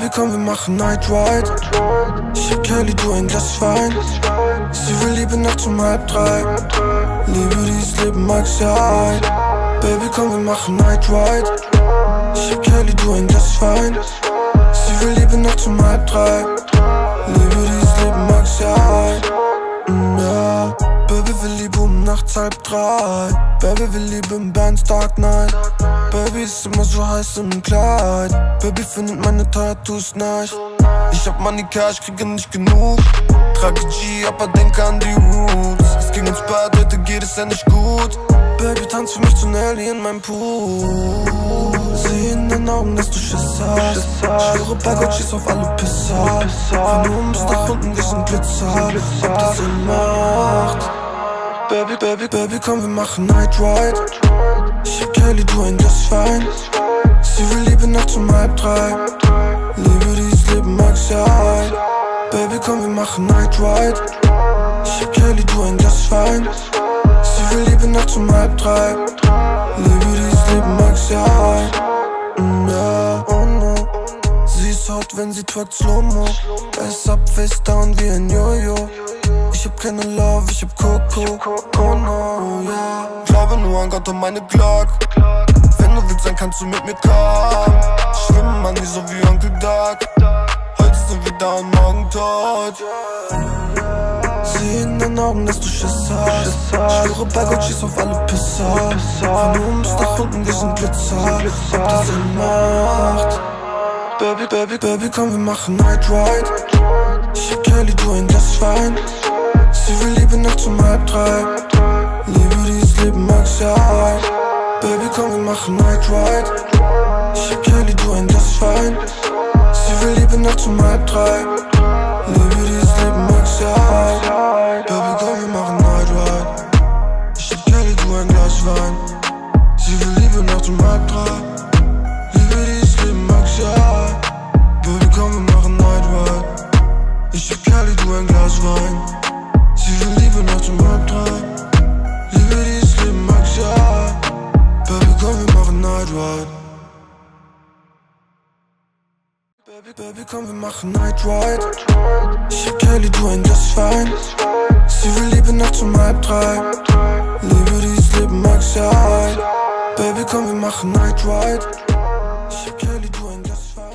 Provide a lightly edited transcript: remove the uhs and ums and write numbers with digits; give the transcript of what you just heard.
Baby, komm, wir machen Night Ride. Ich hab Kelly, du ein Glas Wein. Sie will Liebe nachts um 2:30. Liebe, dieses Leben mag's ja ein. Baby, komm, wir machen Night Ride. Ich hab Kelly, du ein Glas Wein. Sie will Liebe nachts um 2:30. Liebe, dieses Leben mag's ja ein. Ja, Baby will Liebe nachts 2:30. Baby will Liebe im Bands Dark Night. Baby ist immer so heiß im Kleid. Baby findet meine Tattoos nice. Ich hab Money Cash, kriege nicht genug. Trage G, aber denke an die Roots. Es ging ins Bad, heute geht es ja nicht gut. Baby, tanz für mich zu Nelly in meinem Pool. Seh in den Augen, dass du Schiss hast. Schwöre bei Gott, schieß auf alle Pisser. Von oben bis nach unten, wir sind Glitzer. Ob das Sinn macht. Baby, Baby, Baby, komm, wir machen Night Ride. Ich hab Kelly, du ein Glas Wein. Sie will Liebe nachts um 2:30. Liebe, dieses Leben mag's ja ein. Baby, komm, wir machen Night Ride. Ich hab Kelly, du ein Glas Wein. Sie will Liebe nachts um 2:30. Liebe, dieses Leben mag's ja ein. Ja, oh no. Sie ist hot, wenn sie twerkt Slow-Mo. Ass up, face down wie ein Jojo. Ich hab keine Love, ich hab Coco. Oh no, yeah. Glaube nur an Gott und meine Glock. Wenn du willst, dann kannst du mit mir kommen. Schwimmen an die so wie Onkel Doc. Heute sind wir da und morgen tot. Seh in den Augen, dass du Schiss hast. Schwöre bei Gott, schieß auf alle Pisser. Von oben bis nach unten, wir sind Glitzer. Ob das Sinn macht. Baby, Baby, Baby, komm, wir machen Night Ride. Ich hab Kelly, du ein Glas Wein. Sie will Liebe nachts um 2:30. Liebe, dieses Leben mag's ja ein. Baby, komm, wir machen Night Ride. Ich hab Kelly, du ein Glas Wein. Sie will Liebe nachts um 2:30. Liebe, dieses Leben mag's ja ein. Baby, komm, wir machen Night Ride. Ich hab Kelly, du ein Glas Wein. Sie will Liebe nachts um 2:30. Liebe, dieses Leben mag's ja ein. Baby, komm, wir machen Night Ride. Ich hab Kelly, du ein Glas Wein. Sie will Liebe nachts um 2:30. Liebe, dieses Leben mag's ja ein. Baby, komm, wir machen Night Ride. Baby, Baby, komm, wir machen Night Ride. Ich hab Kelly, du ein Glas Wein. Sie will Liebe nachts um 2:30. Liebe, dieses Leben mag's ja ein. Baby, komm, wir machen Night Ride.